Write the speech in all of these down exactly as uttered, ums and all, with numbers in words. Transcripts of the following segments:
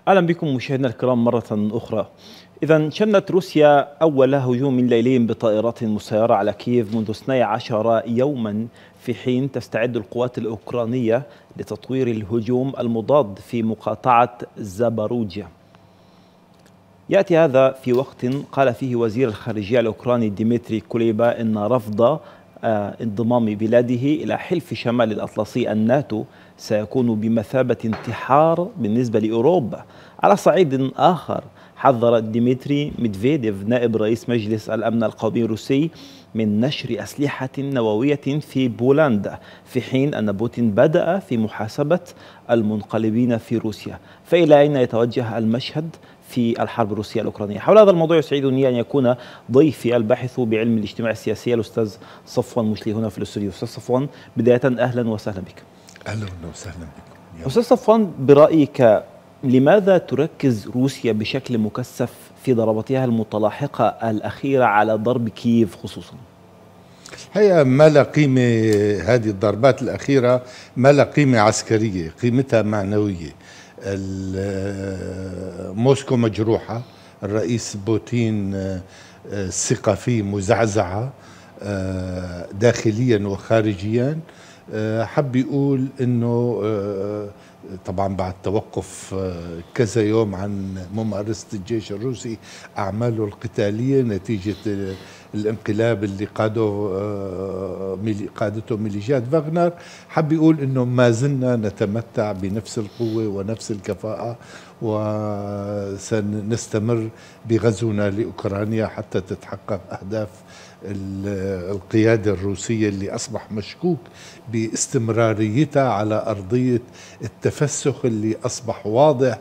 أهلا بكم مشاهدينا الكرام مرة أخرى. إذا شنت روسيا أول هجوم ليلي بطائرات مسيرة على كييف منذ اثني عشر يوما، في حين تستعد القوات الأوكرانية لتطوير الهجوم المضاد في مقاطعة زاباروجيا. يأتي هذا في وقت قال فيه وزير الخارجية الأوكراني ديمتري كوليبا إن رفض انضمام بلاده إلى حلف شمال الأطلسي الناتو سيكون بمثابة انتحار بالنسبة لأوروبا. على صعيد آخر، حذر ديمتري ميدفيديف نائب رئيس مجلس الأمن القومي الروسي من نشر أسلحة نووية في بولندا، في حين أن بوتين بدأ في محاسبة المنقلبين في روسيا. فإلى أين يتوجه المشهد في الحرب الروسية الأوكرانية؟ حول هذا الموضوع يسعدني أن يكون ضيفي الباحث بعلم الاجتماع السياسي الأستاذ صفوان مشلي هنا في الاستوديو. أستاذ صفوان، بداية أهلا وسهلا بك. أهلا وسهلا بكم. أستاذ صفوان، برأيك لماذا تركز روسيا بشكل مكثف في ضرباتها المتلاحقة الأخيرة على ضرب كييف خصوصا؟ هي ما لا قيمة، هذه الضربات الأخيرة ما لا قيمة عسكرية، قيمتها معنوية. موسكو مجروحة، الرئيس بوتين الثقة فيه مزعزعة داخليا وخارجيا. حب يقول انه طبعا بعد توقف كذا يوم عن ممارسة الجيش الروسي أعماله القتالية نتيجة الانقلاب اللي قاده قادته ميليشيات فاغنر، حب يقول انه ما زلنا نتمتع بنفس القوة ونفس الكفاءة، وسنستمر بغزونا لأوكرانيا حتى تتحقق أهداف القيادة الروسية اللي أصبح مشكوك باستمراريتها على أرضية التفسخ اللي أصبح واضح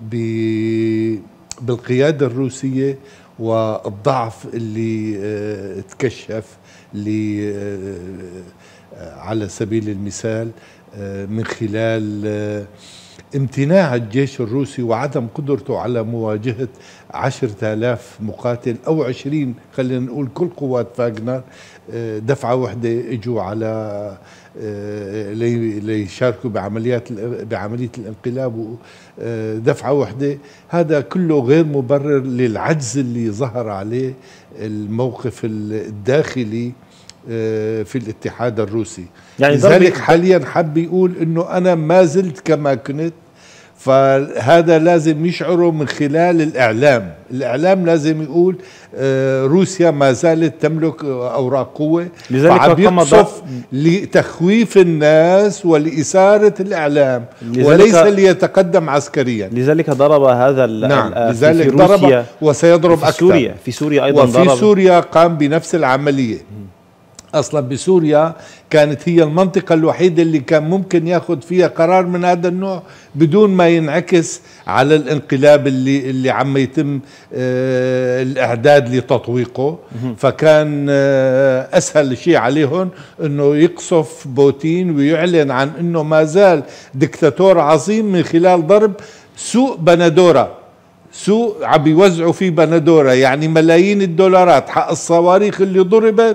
بالقيادة الروسية، والضعف اللي اه تكشف اه على سبيل المثال اه من خلال اه امتناع الجيش الروسي وعدم قدرته على مواجهة عشرة آلاف مقاتل أو عشرين، خلينا نقول كل قوات فاغنر دفعة واحدة اجوا على ليشاركوا بعمليات بعملية الانقلاب، دفعة واحدة. هذا كله غير مبرر للعجز اللي ظهر عليه الموقف الداخلي في الاتحاد الروسي. يعني لذلك حاليا حب يقول انه انا ما زلت كما كنت، فهذا لازم يشعره من خلال الإعلام. الإعلام لازم يقول روسيا ما زالت تملك أوراق قوة، فعم يقصف لتخويف الناس ولإثارة الإعلام وليس ليتقدم عسكريا. لذلك ضرب هذا نعم لذلك في ضرب وسيضرب في أكثر. سوريا في سوريا أيضا وفي ضرب. سوريا قام بنفس العملية. أصلا بسوريا كانت هي المنطقة الوحيدة اللي كان ممكن ياخذ فيها قرار من هذا النوع بدون ما ينعكس على الانقلاب اللي اللي عم يتم آه الإعداد لتطويقه. فكان آه أسهل شيء عليهم أنه يقصف بوتين ويعلن عن أنه ما زال دكتاتور عظيم من خلال ضرب سوق بندورة. سوق عم يوزعوا فيه بندورة، يعني ملايين الدولارات حق الصواريخ اللي ضربت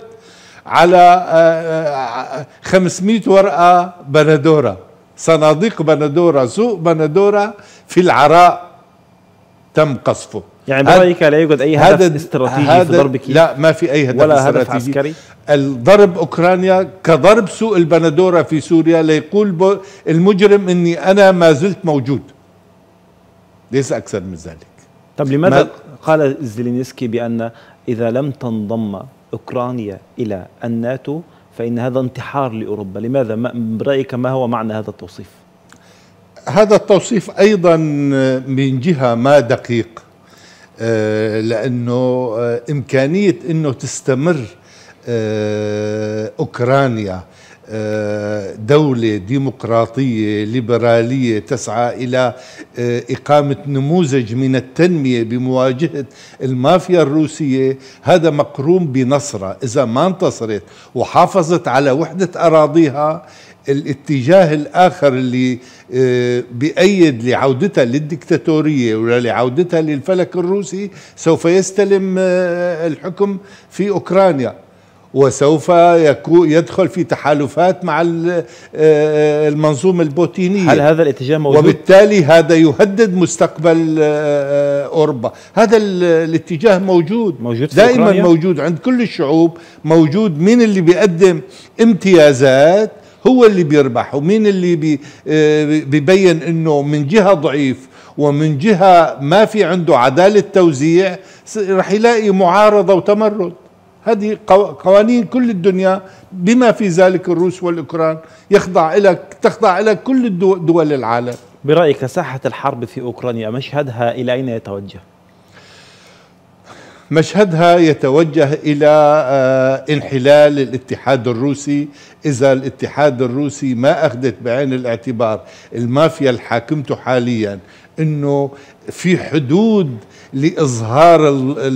على خمسمئة ورقة بندورة، صناديق بندورة، سوق بندورة في العراء تم قصفه. يعني برأيك لا يوجد أي هدف استراتيجي في ضرب كييف؟ لا، ما في أي هدف ولا استراتيجي. هدف عسكري. الضرب أوكرانيا كضرب سوق البندورة في سوريا ليقول المجرم إني أنا ما زلت موجود، ليس أكثر من ذلك. طب لماذا قال زيلينسكي بأن إذا لم تنضم أوكرانيا إلى الناتو فإن هذا انتحار لأوروبا؟ لماذا؟ برأيك ما هو معنى هذا التوصيف؟ هذا التوصيف أيضا من جهة ما دقيق، لأنه إمكانية أنه تستمر أوكرانيا دولة ديمقراطية ليبرالية تسعى إلى إقامة نموذج من التنمية بمواجهة المافيا الروسية، هذا مقرون بنصرة. إذا ما انتصرت وحافظت على وحدة أراضيها، الاتجاه الآخر اللي بيأيد لعودتها للديكتاتورية ولعودتها للفلك الروسي سوف يستلم الحكم في أوكرانيا. وسوف يدخل في تحالفات مع المنظومة البوتينية. هل هذا الاتجاه موجود؟ وبالتالي هذا يهدد مستقبل أوروبا. هذا الاتجاه موجود, موجود دائما أوكرانيا؟ موجود عند كل الشعوب، موجود. مين اللي بيقدم امتيازات هو اللي بيربح، ومين اللي بي بيبين انه من جهة ضعيف ومن جهة ما في عنده عدالة توزيع رح يلاقي معارضة وتمرد. هذه قوانين كل الدنيا بما في ذلك الروس والأوكران، يخضع لك تخضع لك كل دول العالم. برأيك ساحة الحرب في أوكرانيا مشهدها إلى أين يتوجه؟ مشهدها يتوجه إلى انحلال الاتحاد الروسي إذا الاتحاد الروسي ما أخذت بعين الاعتبار المافيا الحاكمته حاليا أنه في حدود لإظهار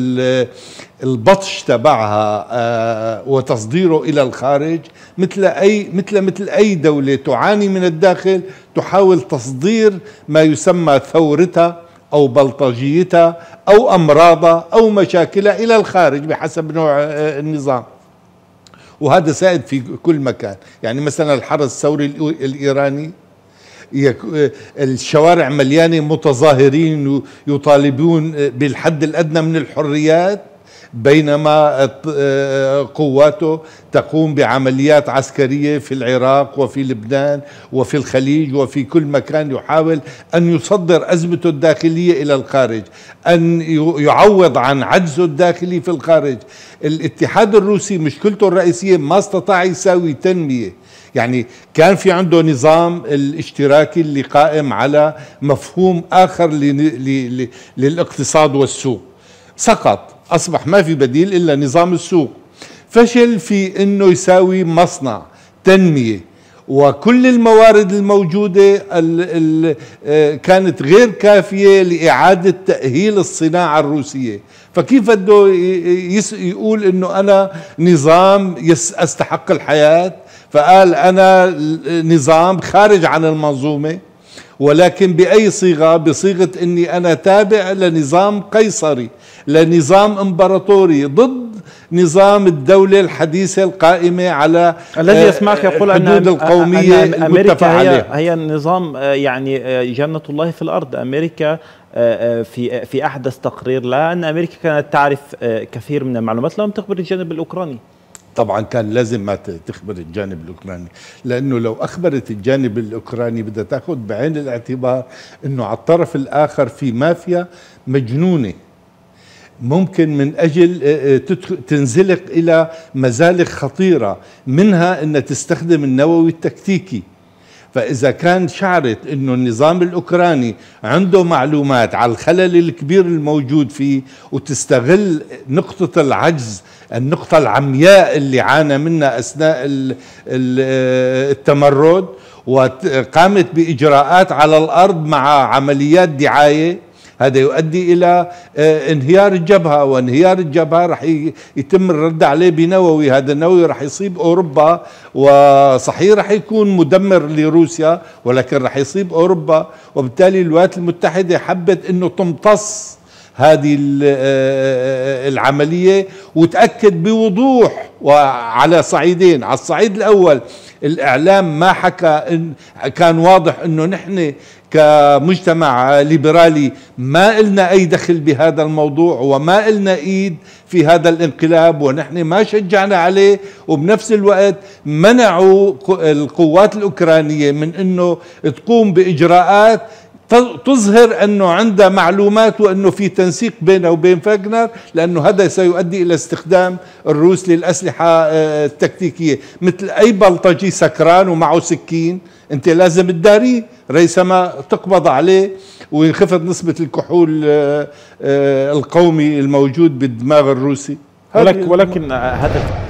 البطش تبعها وتصديره إلى الخارج، مثل أي مثل مثل أي دولة تعاني من الداخل تحاول تصدير ما يسمى ثورتها أو بلطجيتها أو أمراضها أو مشاكلها إلى الخارج بحسب نوع النظام. وهذا سائد في كل مكان. يعني مثلا الحرس الثوري الإيراني الشوارع مليانة متظاهرين يطالبون بالحد الأدنى من الحريات، بينما قواته تقوم بعمليات عسكرية في العراق وفي لبنان وفي الخليج وفي كل مكان، يحاول أن يصدر أزمته الداخلية إلى الخارج، أن يعوض عن عجزه الداخلي في الخارج. الاتحاد الروسي مشكلته الرئيسية ما استطاع يساوي تنمية. يعني كان في عنده نظام الاشتراكي اللي قائم على مفهوم آخر للاقتصاد والسوق، سقط، أصبح ما في بديل إلا نظام السوق. فشل في أنه يساوي مصنع تنمية، وكل الموارد الموجودة كانت غير كافية لإعادة تأهيل الصناعة الروسية. فكيف بده يقول أنه أنا نظام أستحق الحياة؟ فقال أنا نظام خارج عن المنظومة، ولكن بأي صيغة؟ بصيغة أني أنا تابع لنظام قيصري، لنظام امبراطوري، ضد نظام الدولة الحديثة القائمة على الذي يسمعك يقول أن القومية أن أمريكا هي, هي النظام، يعني جنة الله في الأرض. أمريكا في في أحدث تقرير لها أن أمريكا كانت تعرف كثير من المعلومات لم تخبر الجانب الأوكراني. طبعا كان لازم ما تخبر الجانب الأوكراني، لأنه لو أخبرت الجانب الأوكراني بدها تأخذ بعين الاعتبار أنه على الطرف الآخر في مافيا مجنونة ممكن من أجل تنزلق إلى مزالق خطيرة، منها أن تستخدم النووي التكتيكي. فإذا كان شعرت أنه النظام الأوكراني عنده معلومات على الخلل الكبير الموجود فيه وتستغل نقطة العجز، النقطة العمياء اللي عانى منها أثناء التمرد، وقامت بإجراءات على الأرض مع عمليات دعاية، هذا يؤدي إلى انهيار الجبهة، وانهيار الجبهة رح يتم الرد عليه بنووي. هذا النووي رح يصيب أوروبا، وصحيح رح يكون مدمر لروسيا ولكن رح يصيب أوروبا. وبالتالي الولايات المتحدة حبت أنه تمتص هذه العملية وتأكد بوضوح وعلى صعيدين. على الصعيد الأول الإعلام ما حكى، إن كان واضح أنه نحن كمجتمع ليبرالي ما إلنا أي دخل بهذا الموضوع وما إلنا إيد في هذا الانقلاب، ونحن ما شجعنا عليه. وبنفس الوقت منعوا القوات الأوكرانية من أنه تقوم بإجراءات تظهر أنه عندها معلومات وأنه في تنسيق بينه وبين فاغنر، لأنه هذا سيؤدي إلى استخدام الروس للأسلحة التكتيكية. مثل أي بلطجي سكران ومعه سكين أنت لازم تداريه ريثما تقبض عليه وينخفض نسبة الكحول القومي الموجود بالدماغ الروسي. ولكن هذا